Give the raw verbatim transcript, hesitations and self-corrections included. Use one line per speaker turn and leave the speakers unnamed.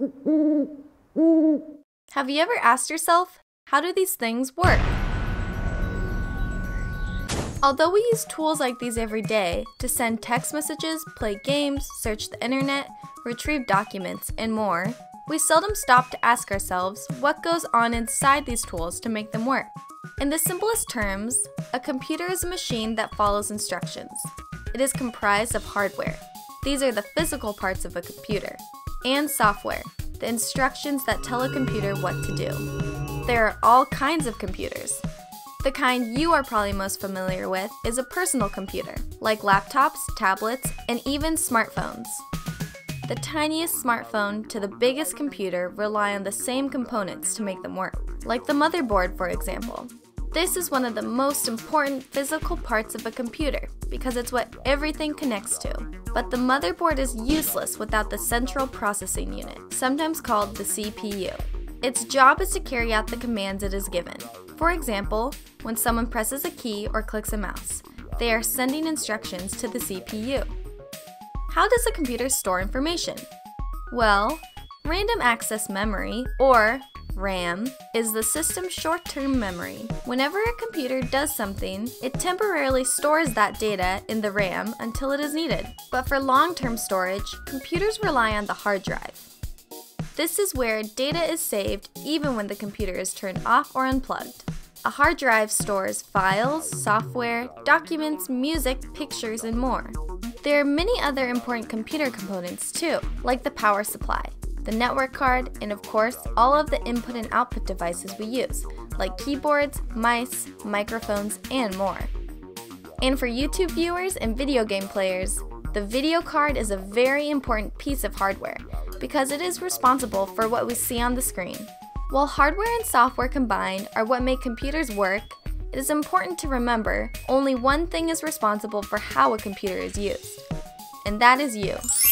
Have you ever asked yourself, how do these things work? Although we use tools like these every day to send text messages, play games, search the internet, retrieve documents, and more, we seldom stop to ask ourselves what goes on inside these tools to make them work. In the simplest terms, a computer is a machine that follows instructions. It is comprised of hardware. These are the physical parts of a computer, and software, the instructions that tell a computer what to do. There are all kinds of computers. The kind you are probably most familiar with is a personal computer, like laptops, tablets, and even smartphones. The tiniest smartphone to the biggest computer rely on the same components to make them work, like the motherboard, for example. This is one of the most important physical parts of a computer because it's what everything connects to. But the motherboard is useless without the central processing unit, sometimes called the C P U. Its job is to carry out the commands it is given. For example, when someone presses a key or clicks a mouse, they are sending instructions to the C P U. How does a computer store information? Well, random access memory, or RAM, is the system's short-term memory. Whenever a computer does something, it temporarily stores that data in the RAM until it is needed. But for long-term storage, computers rely on the hard drive. This is where data is saved even when the computer is turned off or unplugged. A hard drive stores files, software, documents, music, pictures, and more. There are many other important computer components too, like the power supply, the network card, and of course, all of the input and output devices we use, like keyboards, mice, microphones, and more. And for YouTube viewers and video game players, the video card is a very important piece of hardware because it is responsible for what we see on the screen. While hardware and software combined are what make computers work, it is important to remember only one thing is responsible for how a computer is used, and that is you.